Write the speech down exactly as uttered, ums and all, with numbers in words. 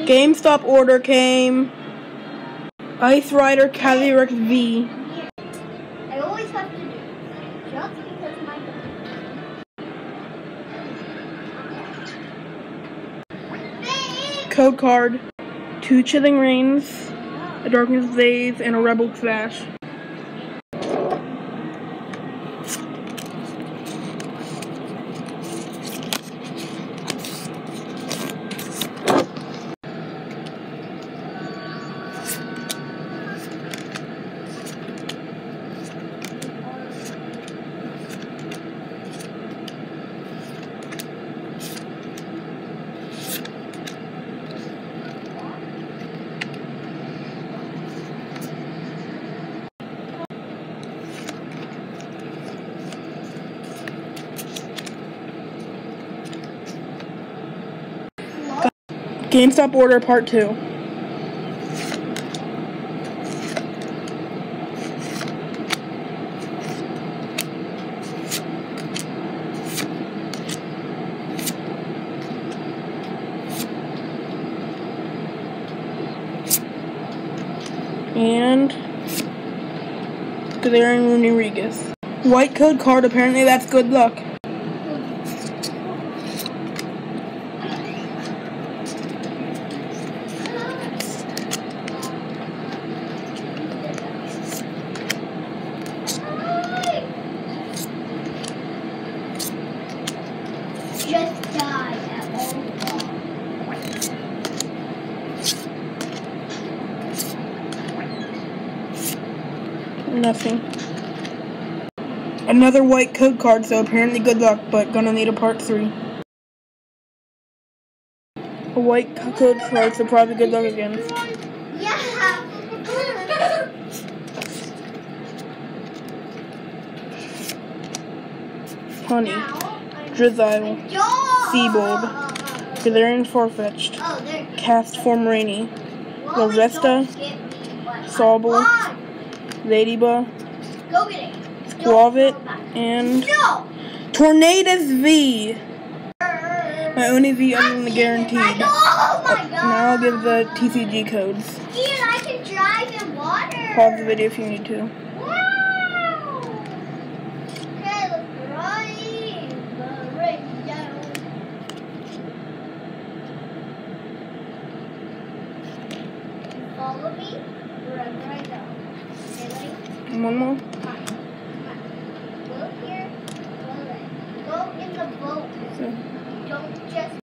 GameStop order came. Ice Rider Calyrex V. I always have to do just because of my dog. Code card. Two Chilling Reigns, a Darkness Days, and a Rebel Slash. GameStop order part two. And Calyrex Rodriguez. White code card, apparently that's good luck. Just die at all costs. Nothing. Another white code card, so apparently good luck, but gonna need a part three. A white code card, so probably good luck again. Yeah. Honey, Drizzile, Seabold, Calyrex Farfetch'd, Cast Form Rainy, Larvesta, Sobble, Ladybug, Squavit, and Tornadus V. My only V other than the guaranteed. Now I'll give the T C G codes. Ian, I can drive in water. Pause the video if you need to. Wow. Okay, let's drive the rain down. Follow me wherever I go. Okay, ready? One more. Come on. Come on. Go here. Go there. Go in the boat. So. Don't just